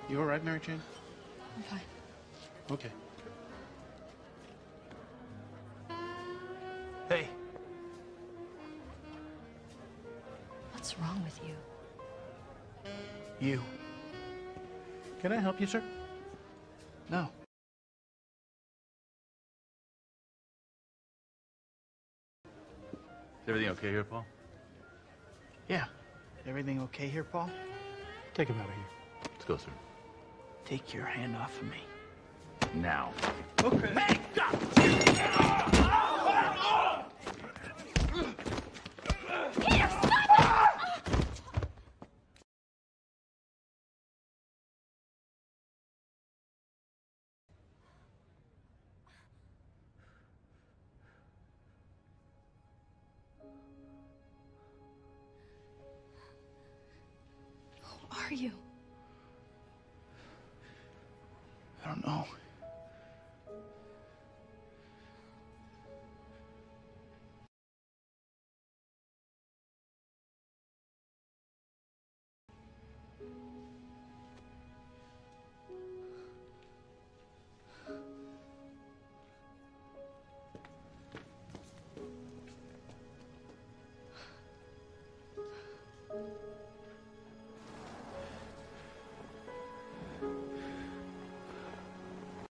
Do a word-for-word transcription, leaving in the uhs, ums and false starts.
You all right, Mary Jane? I'm fine. Okay. Hey. What's wrong with you? You. Can I help you, sir? No. Is everything okay here, Paul? Yeah. Everything okay here, Paul? Take him out of here. Let's go, sir. Take your hand off of me. Now. Okay. Hey, stop! Here, stop it! Who are you? I don't know.